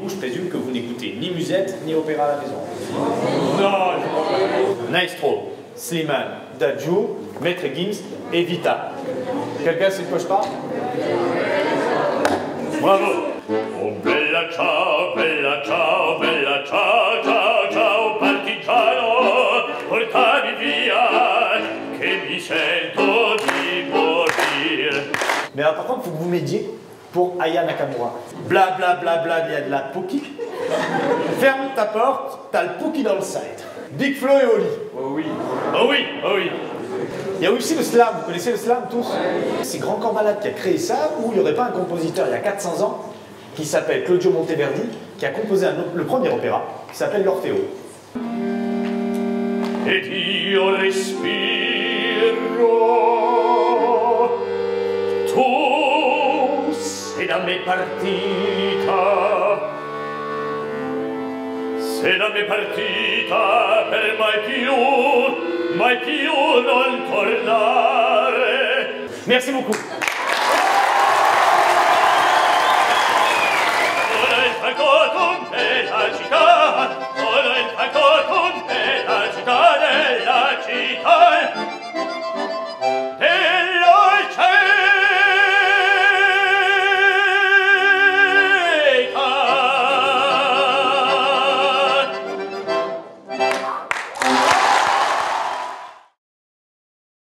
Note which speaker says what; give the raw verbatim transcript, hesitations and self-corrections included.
Speaker 1: Je présume que vous n'écoutez ni musette ni opéra à la maison. Non. Maestro, Slimane, Dadju, Maître Gims et Vita. Quelqu'un s'il ne coche pas? Bravo.
Speaker 2: Oh bella ciao, bella ciao, bella ciao, ciao, ciao, partigiano, portami via, che mi sento di morire.
Speaker 1: Mais alors, par contre, il faut que vous m'aidiez pour Aya Nakamura. Bla bla bla bla, il y a de la Poki. Ferme ta porte, t'as le Poki dans le side. Big Flo et Oli.
Speaker 2: Oh oui, oh oui, oh oui.
Speaker 1: Il y a aussi le slam, vous connaissez le slam tous? C'est Grand Corps Malade qui a créé ça, ou il n'y aurait pas un compositeur il y a quatre cents ans qui s'appelle Claudio Monteverdi, qui a composé un, le premier opéra, qui s'appelle l'Orfeo.
Speaker 2: Ed io respiro, tu sei da me partita, sei da me partita per mai più, mai più non tornare.
Speaker 1: Merci beaucoup.